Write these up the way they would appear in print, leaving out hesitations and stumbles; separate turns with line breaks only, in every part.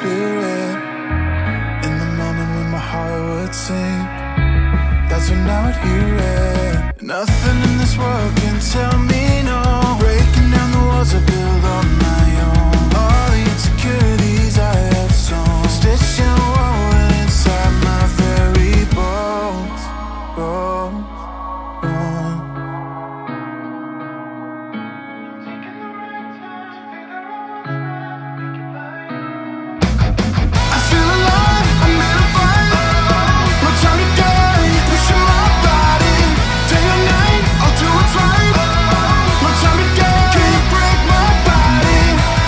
spirit. In the moment when my heart would sink, that's when I would hear it. Nothing in this world can tell me no. Breaking down the walls I build on my own. All the insecurities I have sown, stitched and woven inside my very bones, bones, bones. I feel alive, I'm made of fire. No time to die, pushing my body. Day or night, I'll do what's right. No time to die, can't break my body.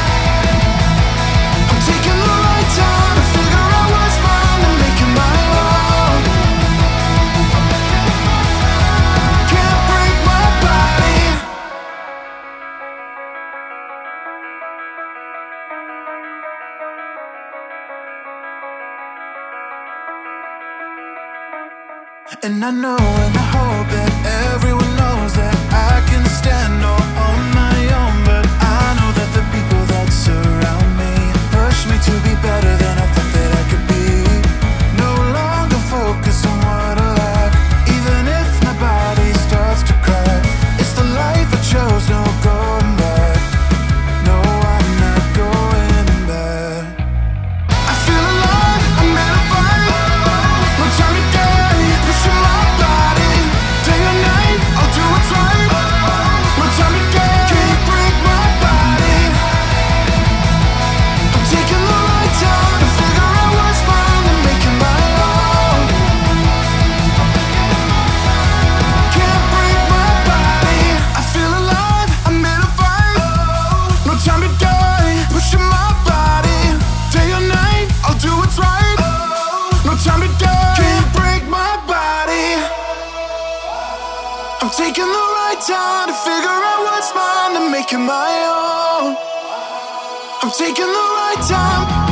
I'm taking the right time to figure out what's mine and make it my own. Can't break my body. And I know and I hope that everyone knows that I can stand on my own. But I know that the people that surround me push me to be better than I thought that I could be. No longer focus on what I lack, even if my body starts to crack. It's the life I chose, no going back. No, I'm not going back. I feel alive, I'm made of fire. No time to die, pushing my body. Day or night, I'll do what's right. No time to die, can't break my body. I'm taking the right time to figure out what's mine and make it my own. Can't break my body. I feel alive, I'm made of fire. No time to die, pushing my body. Day or night, I'll do what's right. No time to die, can't break my body. I'm taking the right time to figure out what's mine and make it my own. I'm taking the right time.